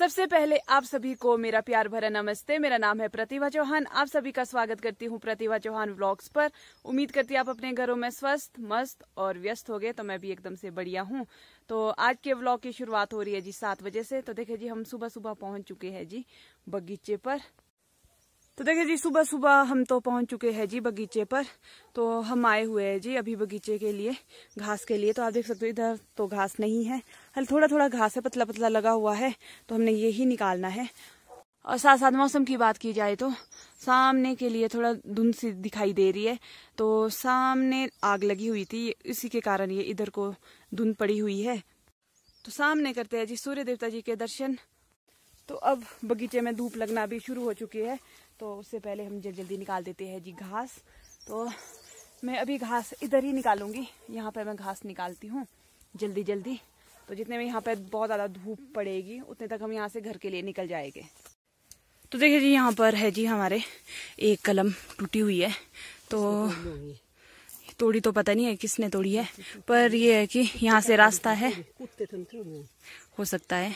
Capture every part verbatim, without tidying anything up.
सबसे पहले आप सभी को मेरा प्यार भरा नमस्ते। मेरा नाम है प्रतिभा चौहान। आप सभी का स्वागत करती हूँ प्रतिभा चौहान व्लॉग्स पर। उम्मीद करती हूँ आप अपने घरों में स्वस्थ मस्त और व्यस्त हो गए। तो मैं भी एकदम से बढ़िया हूँ। तो आज के व्लॉग की शुरुआत हो रही है जी सात बजे से। तो देखिए जी हम सुबह सुबह पहुंच चुके हैं जी बगीचे पर। तो देखिए जी सुबह सुबह हम तो पहुंच चुके हैं जी बगीचे पर। तो हम आए हुए हैं जी अभी बगीचे के लिए घास के लिए। तो आप देख सकते हो इधर तो घास नहीं है, हल थोड़ा थोड़ा घास है, पतला पतला लगा हुआ है। तो हमने ये ही निकालना है। और साथ साथ मौसम की बात की जाए तो सामने के लिए थोड़ा धुंध सी दिखाई दे रही है। तो सामने आग लगी हुई थी, इसी के कारण ये इधर को धुंध पड़ी हुई है। तो सामने करते हैं जी सूर्य देवता जी के दर्शन। तो अब बगीचे में धूप लगना भी शुरू हो चुकी है। तो उससे पहले हम जल्दी जल्दी निकाल देते हैं जी घास। तो मैं अभी घास इधर ही निकालूंगी, यहाँ पे मैं घास निकालती हूँ जल्दी जल्दी। तो जितने में यहाँ पे बहुत ज़्यादा धूप पड़ेगी उतने तक हम यहाँ से घर के लिए निकल जाएंगे। तो देखिए जी यहाँ पर है जी हमारे एक कलम टूटी हुई है। तो तोड़ी तो पता नहीं है किसने तोड़ी है, पर ये है कि यहाँ से रास्ता है, हो सकता है।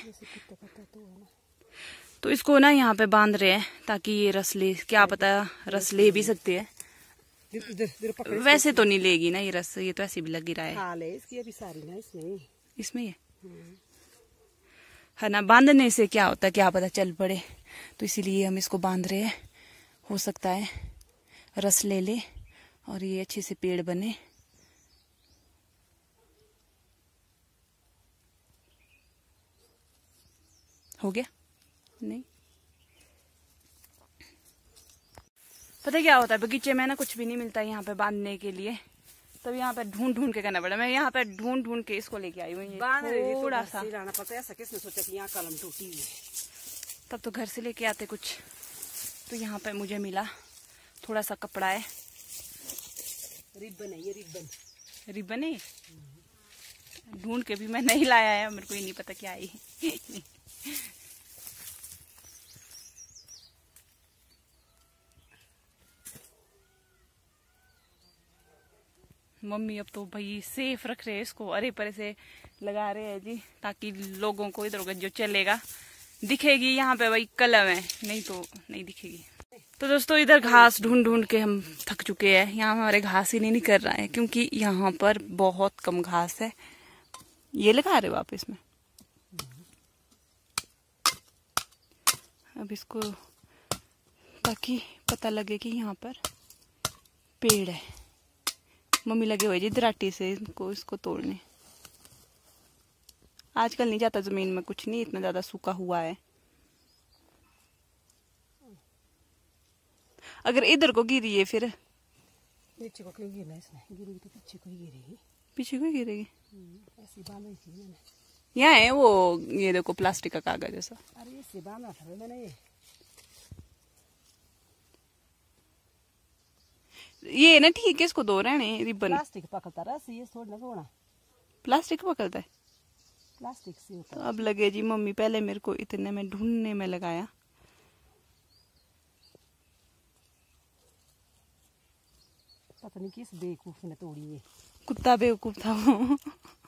तो इसको ना यहाँ पे बांध रहे हैं ताकि ये रस ले, क्या पता रस ले भी सकते हैं। वैसे तो नहीं लेगी ना ये रस, ये तो ऐसे भी लग रहा है। इसकी अभी सारी ना इसमें इसमें ये है ना, बांधने से क्या होता है क्या पता चल पड़े। तो इसीलिए हम इसको बांध रहे हैं, हो सकता है रस ले ले और ये अच्छे से पेड़ बने। हो गया नहीं पता क्या होता है बगीचे में ना कुछ भी नहीं मिलता यहाँ पे बांधने के लिए। तब यहाँ पे ढूंढ ढूंढ के करना पड़ा। मैं यहाँ पे ढूंढ ढूंढ के इसको लेके आई हूँ। थोड़ा सा पता ऐसा किसने सोचा कि यहाँ कलम टूटी हुई है। तब तो घर से लेके आते कुछ। तो यहाँ पे मुझे मिला थोड़ा सा कपड़ा है, रिबन है, ये रिबन रिबन है। ढूंढ के भी मैं नहीं लाया है, मेरे को ये नहीं पता क्या है। मम्मी अब तो भाई सेफ रख रहे हैं इसको, अरे परे से लगा रहे हैं जी ताकि लोगों को इधर उधर जो चलेगा दिखेगी यहाँ पे भाई कलम है, नहीं तो नहीं दिखेगी। तो दोस्तों इधर घास ढूंढ ढूंढ के हम थक चुके हैं। यहाँ हमारे घास ही नहीं निकल रहा है क्योंकि यहाँ पर बहुत कम घास है। ये लगा रहे हो आप इसमें। अब इसको ताकि पता लगे कि यहाँ पर पेड़ है। मम्मी लगे हुए जी दराटी से इनको इसको तोड़ने। आजकल नहीं जाता जमीन में कुछ नहीं, इतना ज्यादा सूखा हुआ है। अगर इधर को गिरी है फिर नीचे को क्यों गिरना, इसमें गिरेगी तो पीछे को ही गिरेगी। पीछे को ही गिरेगी। ऐसी बांधी थी मैंने। यहाँ है वो, ये देखो प्लास्टिक का कागज जैसा। अरे इससे बांधा था मैंने। ये ये ना ठीक है, इसको दो रहने रिबन। प्लास्टिक पकड़ता रस, ये छोड़ना छोड़ना प्लास्टिक पकड़ता है, प्लास्टिक से होता है। तो अब लगे जी मम्मी, पहले मेरे को इतने में ढूंढने में लगाया। पता नहीं किस बेवकूफ ने तोड़ी है। कुत्ता बेवकूफ था वो।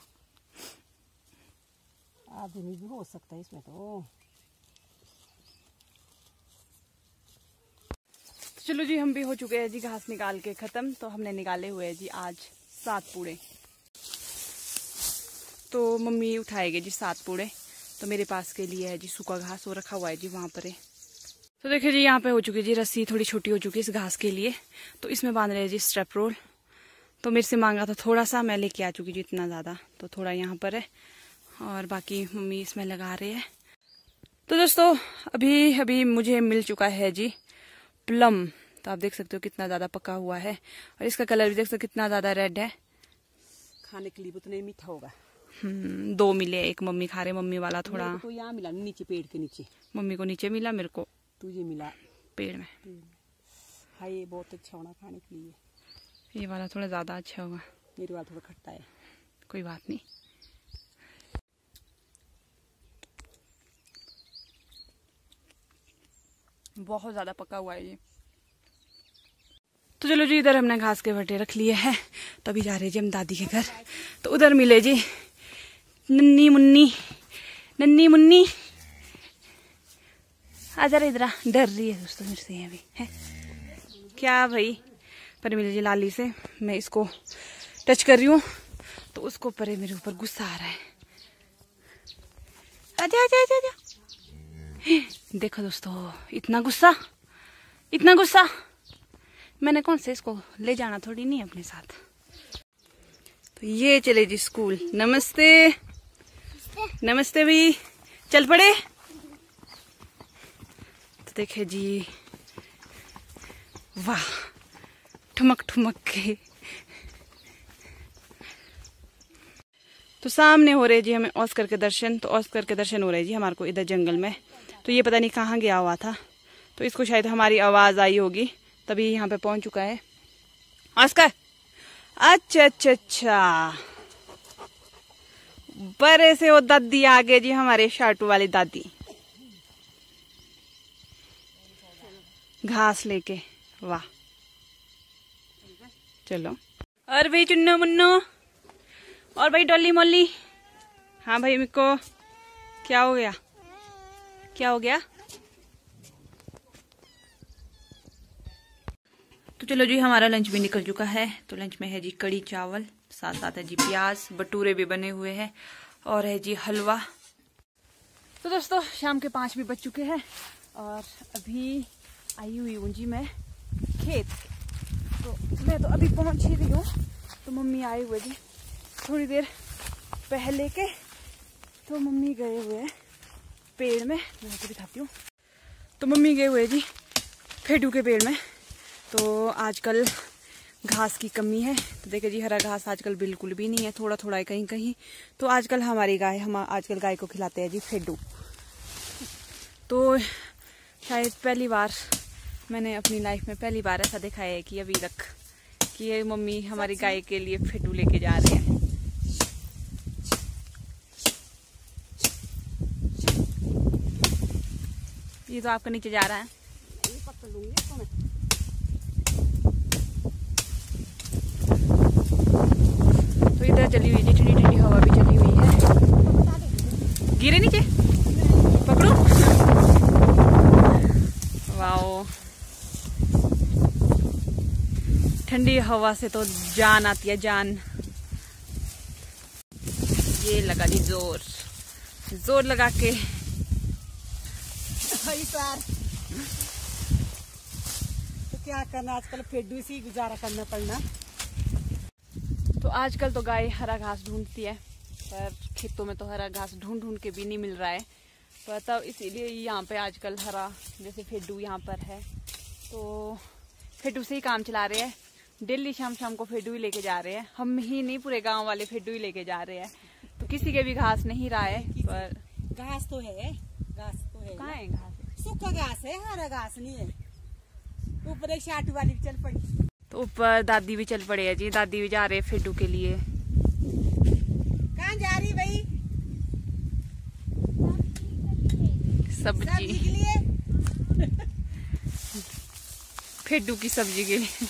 आदमी भी हो सकता है इसमें। तो चलो जी हम भी हो चुके हैं जी घास निकाल के खत्म। तो हमने निकाले हुए हैं जी आज सात पूड़े। तो मम्मी उठाएगी जी सात पूड़े। तो मेरे पास के लिए है जी सूखा घास, वो रखा हुआ है जी वहां पर है। तो देखिए जी यहाँ पे हो चुकी है जी रस्सी, थोड़ी छोटी हो चुकी है इस घास के लिए। तो इसमें बांध रहे हैं जी स्ट्रेप रोल। तो मेरे से मांगा था थोड़ा सा, मैं लेके आ चुकी जी इतना ज्यादा। तो थोड़ा यहाँ पर है और बाकी मम्मी इसमें लगा रहे हैं। तो दोस्तों अभी अभी मुझे मिल चुका है जी प्लम। तो आप देख सकते हो कितना ज्यादा पका हुआ है और इसका कलर भी देख सकते हो कितना ज्यादा रेड है। खाने के लिए उतना मीठा होगा। हम्म दो मिले, एक मम्मी खा रहे, मम्मी वाला थोड़ा तो यहाँ मिला नीचे पेड़ के नीचे। मम्मी को नीचे मिला, मेरे को तुझे मिला पेड़ में। हाँ ये बहुत अच्छा होना खाने के लिए। ये वाला थोड़ा ज्यादा अच्छा होगा, मेरे वाला थोड़ा खट्टा है। कोई बात नहीं। बहुत ज्यादा पका हुआ है ये। तो चलो जी इधर हमने घास के भट्टे रख लिए हैं। तो अभी जा रहे जी हम दादी के घर। तो उधर मिले जी नन्नी मुन्नी, नन्नी मुन्नी आ जरा इधर, डर रही है दोस्तों मेरे से ये भी है क्या भाई। पर मेरी जी लाली से मैं इसको टच कर रही हूँ तो उसको परे मेरे ऊपर गुस्सा आ रहा है। आजा आजा आजा आजा। देखो दोस्तों इतना गुस्सा, इतना गुस्सा। मैंने कौन से इसको ले जाना थोड़ी नहीं अपने साथ। तो ये चले जी स्कूल। नमस्ते नमस्ते भी, चल पड़े। तो देखे जी, वाह ठुमक ठुमक के। तो सामने हो रहे जी हमें ऑस्कर के दर्शन। तो ऑस्कर के दर्शन हो रहे जी हमारे को इधर जंगल में। तो ये पता नहीं कहाँ गया हुआ था, तो इसको शायद हमारी आवाज आई होगी तभी यहाँ पे पहुंच चुका है। ऑस्कर, अच्छा अच्छा अच्छा, बड़े से वो दादी आ गए जी, हमारे शाटू वाली दादी, घास लेके। वाह चलो। और भाई चुन्नो मुन्नो, और भाई डॉली मोली। हाँ भाई मिको, क्या हो गया, क्या हो गया। तो चलो जी हमारा लंच भी निकल चुका है। तो लंच में है जी कड़ी चावल, साथ साथ है जी प्याज, भटूरे भी बने हुए हैं और है जी हलवा। तो दोस्तों शाम के पाँच भी बज चुके हैं और अभी आई हुई हूँ जी मैं खेत। तो मैं तो अभी पहुँच ही रही हूँ। तो मम्मी आए हुए जी थोड़ी देर पहले के। तो मम्मी गए हुए हैं पेड़ में, मैं आपको दिखाती हूँ। तो मम्मी गए हुए जी फेटू के पेड़ में। तो आजकल घास की कमी है। तो देखिए जी हरा घास आजकल बिल्कुल भी नहीं है, थोड़ा थोड़ा है कहीं कहीं। तो आजकल हमारी गाय, हम आजकल गाय को खिलाते हैं जी फेडू। तो शायद पहली बार मैंने अपनी लाइफ में पहली बार ऐसा देखा है कि अभी तक कि ये मम्मी हमारी गाय के लिए फेडू लेके जा रहे हैं। ये तो आपका नीचे जा रहा है। तो इधर चली हुई जी ठंडी ठंडी हवा भी चली हुई है। गिरे नीचे, पकड़ो। वाओ, ठंडी हवा से तो जान आती है, जान। ये लगा जी जोर, जोर लगा के। तो क्या करना, आजकल फेडू से ही गुजारा करना पड़ना। तो आजकल तो गाय हरा घास ढूंढती है, पर खेतों में तो हरा घास ढूंढ ढूंढ के भी नहीं मिल रहा है। पर तब इसीलिए यहाँ पे आजकल हरा, जैसे फेडू यहाँ पर है तो फेडू से ही काम चला रहे हैं। डेली शाम शाम को फेडू ही लेके जा रहे हैं। हम ही नहीं, पूरे गांव वाले फेडू ही लेके जा रहे हैं। तो किसी के भी घास नहीं रहा है। पर घास तो है, घास तो है। कहाँ है घास? सूखा घास है, हरा घास नहीं है। ऊपर एक शाटू वाली भी चल पड़ी। तो ऊपर दादी भी चल पड़े है जी, दादी भी जा रहे हैं फेडू के लिए। कहाँ जा रही भाई? सब्जी, सब्जी के लिए। फेडू की सब्जी के लिए।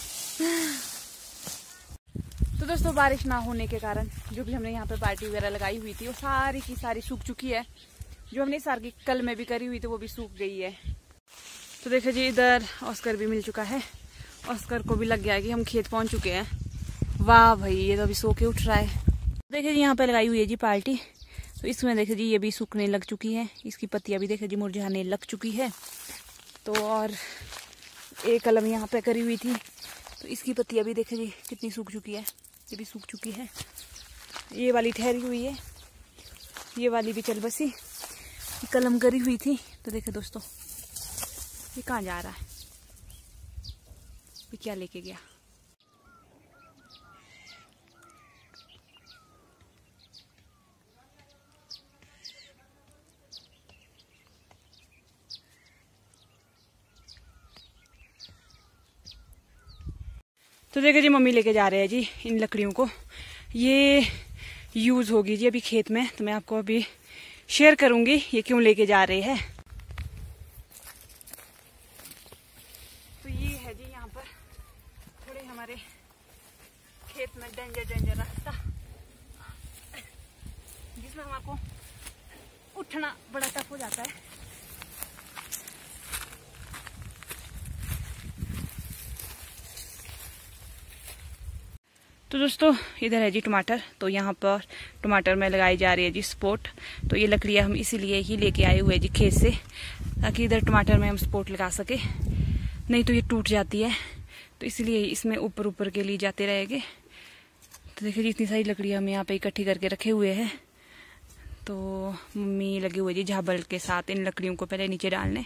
तो दोस्तों बारिश ना होने के कारण जो भी हमने यहाँ पे पार्टी वगैरह लगाई हुई थी वो सारी की सारी सूख चुकी है। जो हमने सार की कल में भी करी हुई थी वो भी सूख गई है। तो देखो जी इधर ऑस्कर भी मिल चुका है। ऑस्कर को भी लग गया है कि हम खेत पहुंच चुके हैं। वाह भाई, ये तो अभी सो के उठ रहा है। देखिए जी यहाँ पे लगाई हुई है जी पार्टी। तो इसमें देखिए जी ये भी सूखने लग चुकी है। इसकी पत्तियां भी देखिए जी मुरझाने लग चुकी है। तो और एक कलम यहाँ पे करी हुई थी तो इसकी पत्तियां भी देखिए जी कितनी सूख चुकी है। ये भी सूख चुकी है। ये वाली ठहरी हुई है, ये वाली भी चल बसी। कलम करी हुई थी। तो देखिए दोस्तों ये कहाँ जा रहा है, ये क्या लेके गया। तो देखिए जी मम्मी लेके जा रहे हैं जी इन लकड़ियों को। ये यूज होगी जी अभी खेत में। तो मैं आपको अभी शेयर करूंगी ये क्यों लेके जा रहे हैं। तो ये है जी यहाँ पर थोड़े हमारे खेत में डेंजर डेंजर रास्ता, जिसमें हमारे को उठना बड़ा टफ हो जाता है। तो दोस्तों इधर है जी टमाटर। तो यहाँ पर टमाटर में लगाई जा रही है जी स्पोर्ट। तो ये लकड़ियाँ हम इसीलिए ही लेके आए हुए हैं जी खेत से, ताकि इधर टमाटर में हम स्पोर्ट लगा सके, नहीं तो ये टूट जाती है। तो इसलिए इसमें ऊपर ऊपर के लिए जाते रहेंगे। तो देखिए जी इतनी सारी लकड़ियाँ हम यहाँ पे इकट्ठी करके रखे हुए हैं। तो मम्मी लगे हुए जी झाबल के साथ इन लकड़ियों को पहले नीचे डालने।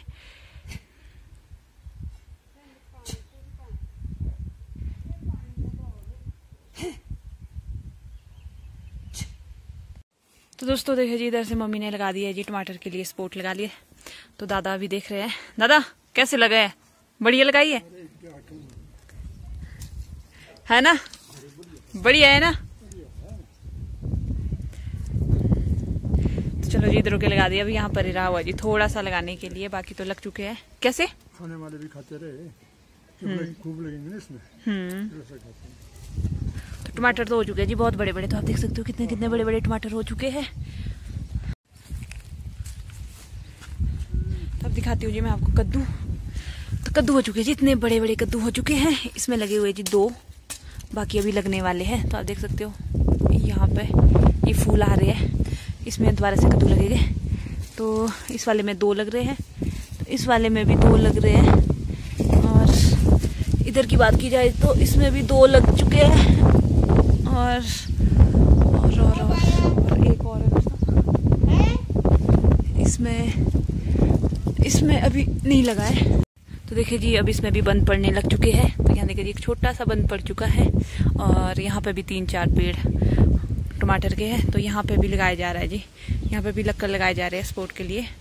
तो दोस्तों देखिए जी इधर से मम्मी ने लगा दिया है जी टमाटर के लिए स्पोर्ट लगा लिए। तो दादा अभी देख रहे हैं। दादा कैसे लगा है? बढ़िया लगाई है है ना? बढ़िया है ना? तो चलो जी इधर के लगा दिया। अभी यहाँ पर ही रहा हुआ जी थोड़ा सा लगाने के लिए, बाकी तो लग चुके हैं। कैसे खाने वाले भी खाते रहे, खूब लगेंगे इसमें। हम्म तो टमाटर तो हो चुके हैं जी बहुत बड़े बड़े। तो आप देख सकते हो कितने कितने बड़े बड़े टमाटर हो चुके हैं। अब दिखाती हूँ जी मैं आपको कद्दू। तो कद्दू हो चुके हैं जी, इतने बड़े बड़े कद्दू हो चुके हैं। इसमें लगे हुए जी दो, बाकी अभी लगने वाले हैं। तो आप देख सकते हो यहाँ पे ये फूल आ रहे हैं, इसमें दोबारा से कद्दू लगेंगे। तो इस वाले में दो लग रहे हैं, तो इस वाले में भी दो लग रहे हैं। और इधर की बात की जाए तो इसमें भी दो लग चुके हैं। और और और, और, और एक और है इसमें इसमें अभी नहीं लगा है। तो देखिए जी अब इसमें भी बंद पड़ने लग चुके हैं। तो यहाँ देखिए जी एक छोटा सा बंद पड़ चुका है। और यहाँ पे भी तीन चार पेड़ टमाटर के हैं। तो यहाँ पे भी लगाया जा रहा है जी, यहाँ पे भी लक्कर लगाए जा रहे हैं स्पोर्ट के लिए।